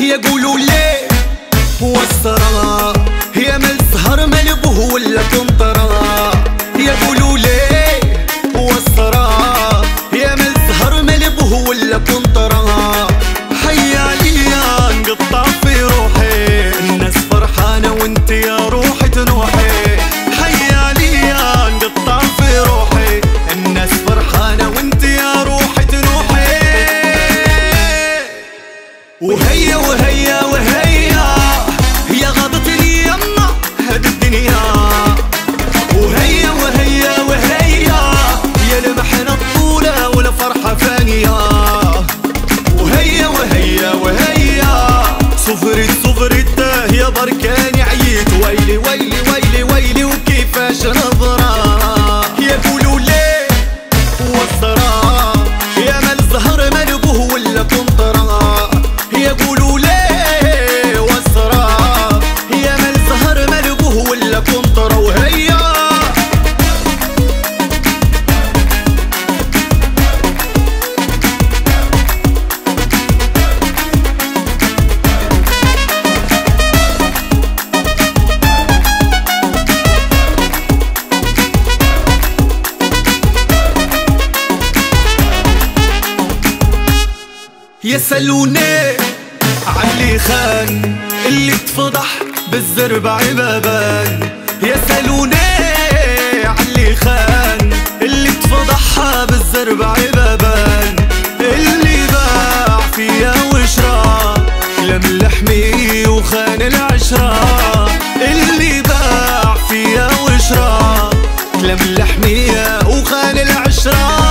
يقولوا ليه هو السرى هي مال سهر ملبه ولا كنطرة. يقولوا ليه هو السرى هي مال سهر ملبه ولا كنطرة. حي عليا نقطع في روحي الناس فرحانة وانت يا روحي تنوحي. حي عليا نقطع في روحي الناس فرحانة وانت يا روحي تنوحي. وهيا وهيا وهيا يا غابتني يما هاد الدنيا. وهيا وهيا وهيا يا لمحنا الطولة والفرحة فانية. وهيا وهيا وهيا صفرت صفرت يا بركاني عييت. ويلي ويلي ويلي ويلي وكيفاش نظرة. يقولوا ليه هو السرى يا مال زهر ملبوه ولا كنطرة. يقولوا ليه هو السرى يا مال زهر ملبوه ولا كنطرة. وهيا يسألوني عاللي خان اللي اتفضح بالزربع بابان. يسألوني عاللي خان اللي اتفضح بالزربع بابان. اللي باع فيا وشرا لم لحمي وخان العشرة. اللي باع فيا وشرا لم لحمي وخان العشرة.